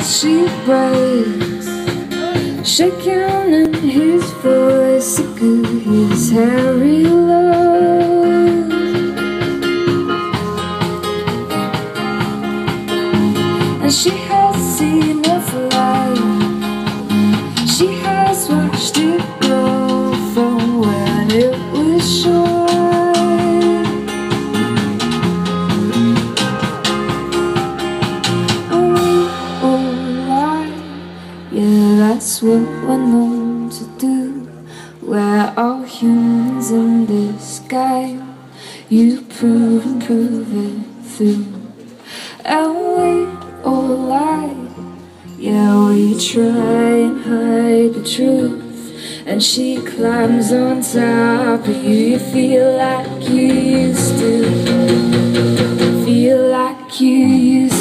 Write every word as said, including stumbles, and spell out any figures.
she breaks, shaking in his voice, I could hear his hairy love. And she has seen of light, she has watched it grow from when it was short. Yeah, that's what we're known to do. We're all humans in disguise. You prove and prove it through. And we all lie. Yeah, we try and hide the truth. And she climbs on top of you. You feel like you used to. Feel like you used to.